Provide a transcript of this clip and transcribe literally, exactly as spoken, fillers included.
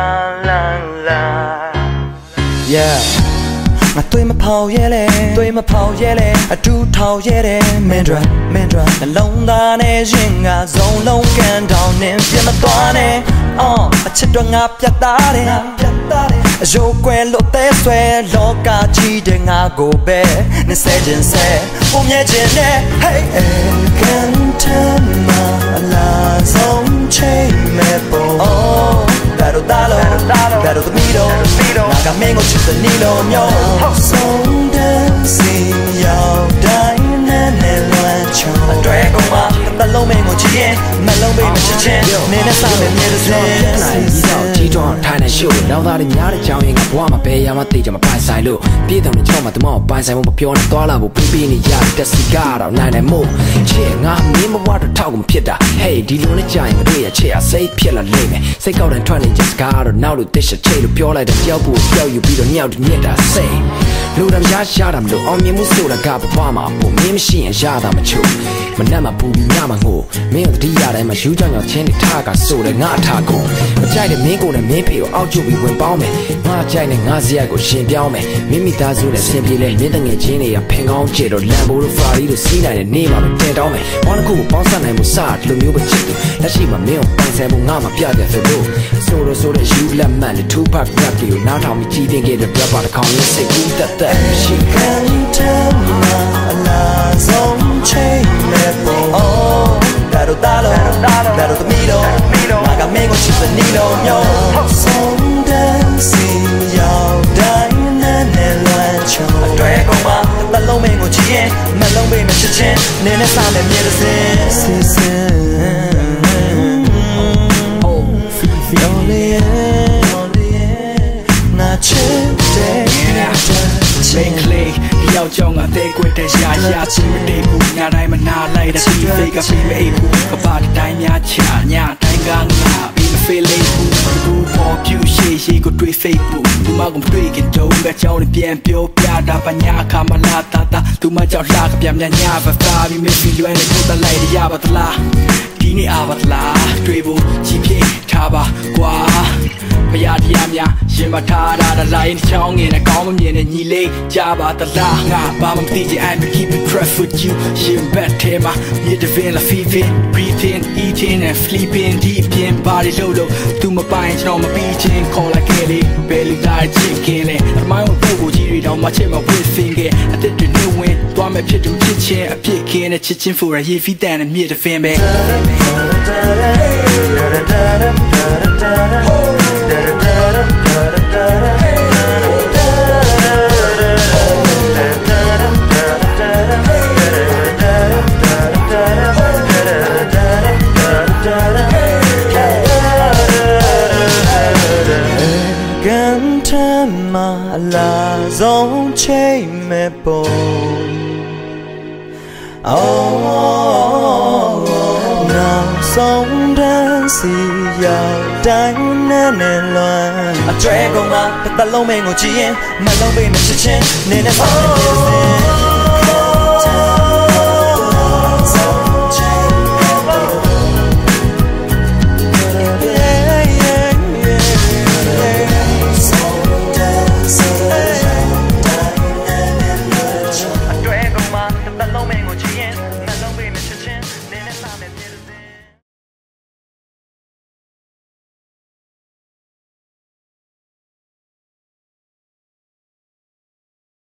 la la Yeah ငါတွေးမဖောက်ရဲလေတွေးမဖောက်ရဲလေအတူထောက်ရဲတယ်မင်းတို့မင်းတို့နှလုံးသားနဲ့ရင်ငါစုံလုံးကန်တောင်းနေပြမသွားနဲ့အော်အချစ်တော့ငါပြတ်သားတယ်ပြတ်သားတယ်အယိုးကွယ်လို့သေးဆွဲလောကကြီးတဲ့ငါကိုပဲနေစဲခြင်းစဲပုံမြဲခြင်းနဲ့ Hey can tell me အလားဆုံးချိန်မဲ့ပုံအော်ဒါတော့ဒါလို့ဒါတော့သမီးတော့ငါကမင်းကိုချစ်တဲ့နီလိုမျိုးဆုံးတဲ့စီရောက်တိုင်းနဲ့နဲ့လွမ်းချောတွေ့ကုန်မှာတလုံးမင်းကိုချစ်ရင်မလုံးပေးမချစ်ချင်းနင်းနဲ့စားမယ်မြေတစ်စင်းနိုင်ပြီးတော့ကြီးတော့ထိုင်နေရှို့နောက်သားတွေများတဲ့ကြောင်းရင်ကဘွားမှာပဲရမသိကြမပိုင်ဆိုင်လို့ပြည်တော်နဲ့ချောင်းမှာတမောပိုင်ဆိုင်မှုမပြောနဲ့သွားလာဖို့ပြီးပြီးနေရတက်စီကတော့နိုင်နိုင်မို့ချစ်ငါမင်းမဘွားတော့ထောက်ကုန်ဖြစ်တာ Hey ဒီလိုနဲ့ကြာရင်မတွေ့ရချစ်ရစိတ်ဖြစ်လာလိမ့်မယ်စိတ်ကောက်တဲ့ထွက်နေချက်စကားတော့နောက်လို့တစ်ချက်ချိတ်လို့ပြောလိုက်တဲ့ကြောက်ဖို့ပြောက်ယူပြီးတော့ညောက်ညက်တာစိတ်လူတမ်းရရှာတာမလို့အောင်မြင်မှုဆိုတာကဘွားမှာပုံမင်းမရှိရင်ရတာမချို့မနဲ့မပူပြီးညမှာငိုမင်းတို့တတိယတိုင်းမှာယူကြောင်ကြောင်ချင်းတွေထားကဆိုတယ်ငါအထားကိုမကြိုက်တဲ့မင်းကိုနဲ့မင်းဖေကိုအောက်ကျပြီးဝင်ပေါင်းမယ်ငါကြိုက်တဲ့ငါစရိုက်ကိုရှင်ပြောင်းမယ်မိမိသားစုနဲ့ဆင်ပြေလဲမင်းတငယ်ချင်းတွေကဖင်ကောင်းကျဲတော့လမ်ဘိုတို့ဖာရီတို့စီးနိုင်တဲ့နေမှာပဲတင်တောင်းမယ်ဘောင်းတစ်ခုကိုပေါင်းဆက်နိုင်မှုစဒီလိုမျိုးပဲချစ်တယ်လက်ရှိမှာမင်းကိုပိုင်ဆိုင်မှုငါမှပြတယ်ဆိုလို့ဆိုတော့ဆိုတဲ့ယူလက်မှန်နဲ့ two pack rap တွေကိုနားထောင်ပြီးကြည်တင်ခဲ့တဲ့ rapper တစ်ခေါက်လေးစိတ်ကူးတက်တက်ရှိကန်တယ်မှာအလားဆုံးချိန်မဲ့ပုံအော်ဒါတော့ဒါလို့ဒါတော့သမီးတော့ငါကမင်းကိုချစ်တဲ့နီလိုမျိုးဆုံးတဲ့စီရောက်တိုင်းနဲ့နဲ့လွမ်းချောတွေ့ကုန်မှာတလုံးမင်းကိုချစ်ရင်မလုံးပေးမချစ်ချင်းနင်းနဲ့စားမယ်မြေတစ်စင်းစစ်စစ် Only only ငါချစ်တဲ့Make clay ဒီရောက်ကြောင်းကတဲကွက်တဲ့ရှာရှာချင်းမတိတ်ဘူးညတိုင်းမနာလိုက်တဲ့ဒီဖေးကပြီးမအိပ်ဘူးကပါတိုင်းများချညတိုင်းကငါပြီးမဖေးလေးဘူးဘူးပေါ်ပြူရှိရှိကိုတွေ့ Facebook သူမကမတွေ့ကြတော့ကကြောင်းပြန်ပြောပြတာပညာခါမလာတာတာသူမကြောက်လာကပြန်ညညပါပါပြီးမဖီလွမ်းနဲ့ကိုတလိုက်ရပါတလားဒီနေ့အပါတလားတွေ့ဖို့ချီပြေထားပါကွာဖယားတရားများရင်မထားတာတလိုင်းချောင်းငင်နဲ့ကောင်းမမြင်တဲ့ညီလေးကြားပါတလားငါဘာမှမသိချင် I'm keeping track with you ရင်ဘက်ထဲမှာမြေတပင်လာ feeling breathing eating and sleeping deep in body လို့လို့သူမပိုင်ကျွန်တော်မပြီးချင်းခေါ်လိုက်ခဲ့လေဘယ်လူသားချစ်ခင်လဲအမိုင်းကိုပုတ်ကိုကြီးတွေတော့မချစ်မဝစ်စင်ခဲ့အသက်တွေနှုတ်ဝင်သွားမဲ့ဖြစ်သူချစ်ချင်းအဖြစ်ခင်းနဲ့ချစ်ချင်း for a year feet and မြေတပင်ပဲကန်ထမ်းမှာလာဆုံးချိန်မဲ့ပုံအော်နောက်ဆုံးတန်းစီရောက်တိုင်းနဲ့နဲ့လွမ်းအကျွဲကုန်မှာတစ်လုံးမင်းကိုကြည့်ရင်မလုံးပေးမချစ်ချင်းနင်းနဲ့ဆောင်နေပြည့်စင်